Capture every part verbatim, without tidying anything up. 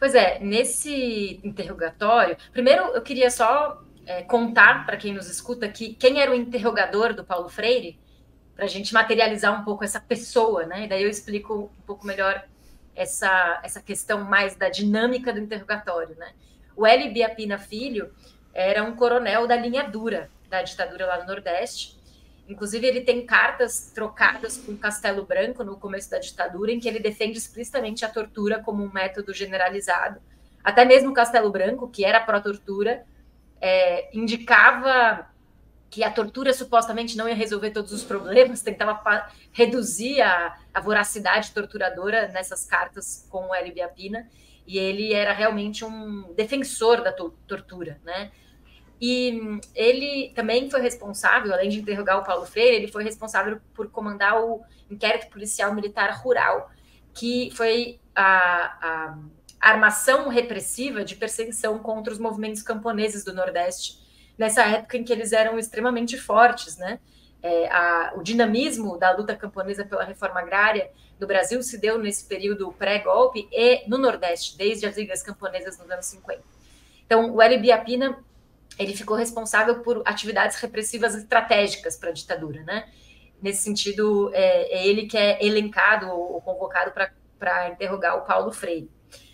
Pois é, nesse interrogatório, primeiro eu queria só é, contar para quem nos escuta que quem era o interrogador do Paulo Freire, para a gente materializar um pouco essa pessoa, né? E daí eu explico um pouco melhor essa, essa questão mais da dinâmica do interrogatório, né? O Hélio Biapina Filho era um coronel da linha dura da ditadura lá no Nordeste. Inclusive, ele tem cartas trocadas com Castelo Branco no começo da ditadura, em que ele defende explicitamente a tortura como um método generalizado. Até mesmo Castelo Branco, que era pró-tortura, é, indicava que a tortura supostamente não ia resolver todos os problemas, tentava reduzir a, a voracidade torturadora nessas cartas com o Hélio Biapina, e ele era realmente um defensor da to tortura, né? E ele também foi responsável, além de interrogar o Paulo Freire, ele foi responsável por comandar o inquérito policial militar rural, que foi a, a armação repressiva de perseguição contra os movimentos camponeses do Nordeste, nessa época em que eles eram extremamente fortes, né? É, a, o dinamismo da luta camponesa pela reforma agrária no Brasil se deu nesse período pré-golpe e no Nordeste, desde as ligas camponesas nos anos cinquenta. Então, o Hélio Biapina, ele ficou responsável por atividades repressivas estratégicas para a ditadura, né? Nesse sentido, é, é ele que é elencado ou convocado para interrogar o Paulo Freire.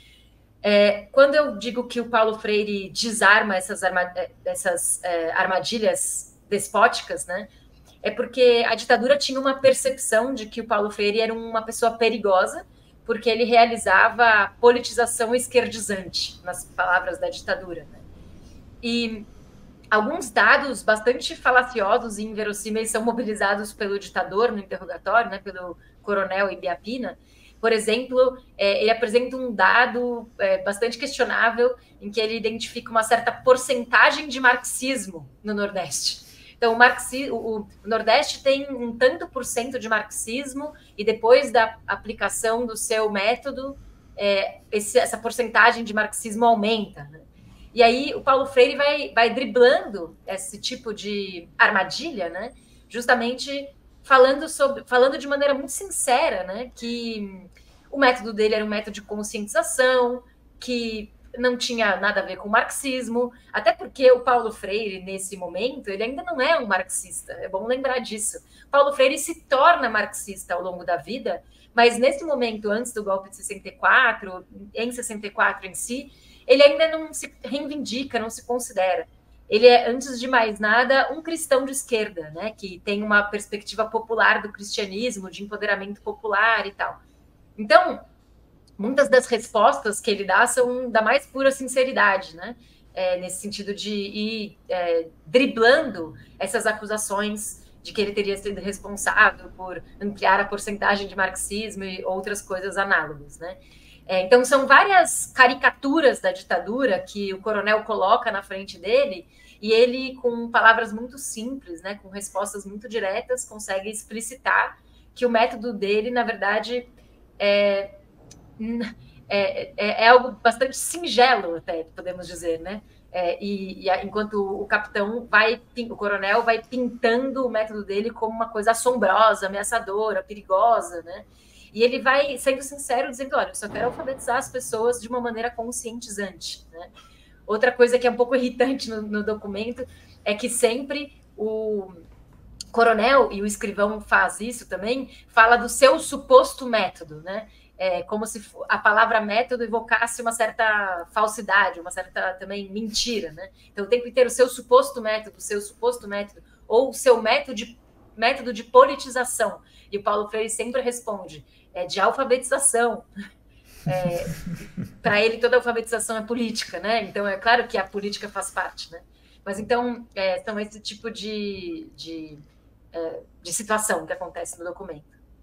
É, quando eu digo que o Paulo Freire desarma essas, arma, essas é, armadilhas despóticas, né, é porque a ditadura tinha uma percepção de que o Paulo Freire era uma pessoa perigosa, porque ele realizava politização esquerdizante, nas palavras da ditadura, né? E alguns dados bastante falaciosos e inverossímeis são mobilizados pelo ditador no interrogatório, né, pelo coronel Ibiapina. Por exemplo, é, ele apresenta um dado é, bastante questionável em que ele identifica uma certa porcentagem de marxismo no Nordeste. Então, o, marxi, o, o Nordeste tem um tanto por cento de marxismo e depois da aplicação do seu método, é, esse, essa porcentagem de marxismo aumenta, né? E aí o Paulo Freire vai, vai driblando esse tipo de armadilha, né? Justamente falando, sobre, falando de maneira muito sincera, né? Que o método dele era um método de conscientização, que não tinha nada a ver com o marxismo, até porque o Paulo Freire, nesse momento, ele ainda não é um marxista, é bom lembrar disso. Paulo Freire se torna marxista ao longo da vida, mas nesse momento, antes do golpe de sessenta e quatro, em sessenta e quatro em si, ele ainda não se reivindica, não se considera. Ele é, antes de mais nada, um cristão de esquerda, né, que tem uma perspectiva popular do cristianismo, de empoderamento popular e tal. Então, muitas das respostas que ele dá são da mais pura sinceridade, né, é, nesse sentido de ir é, driblando essas acusações de que ele teria sido responsável por ampliar a porcentagem de marxismo e outras coisas análogas, né. É, então, são várias caricaturas da ditadura que o coronel coloca na frente dele e ele, com palavras muito simples, né, com respostas muito diretas, consegue explicitar que o método dele, na verdade, é, é, é, é algo bastante singelo, até, podemos dizer, né? É, e, e enquanto o capitão vai, o coronel vai pintando o método dele como uma coisa assombrosa, ameaçadora, perigosa, né? E ele vai sendo sincero, dizendo, olha, eu só quero alfabetizar as pessoas de uma maneira conscientizante, né? Outra coisa que é um pouco irritante no, no documento é que sempre o coronel, e o escrivão faz isso também, fala do seu suposto método, né? É como se a palavra método evocasse uma certa falsidade, uma certa também mentira, né? Então, o tempo inteiro, o seu suposto método, o seu suposto método, ou o seu método de, método de politização. E o Paulo Freire sempre responde, é de alfabetização. É, para ele, toda alfabetização é política, né? Então, é claro que a política faz parte, né? Mas, então, é, são esse tipo de, de, de situação que acontece no documento.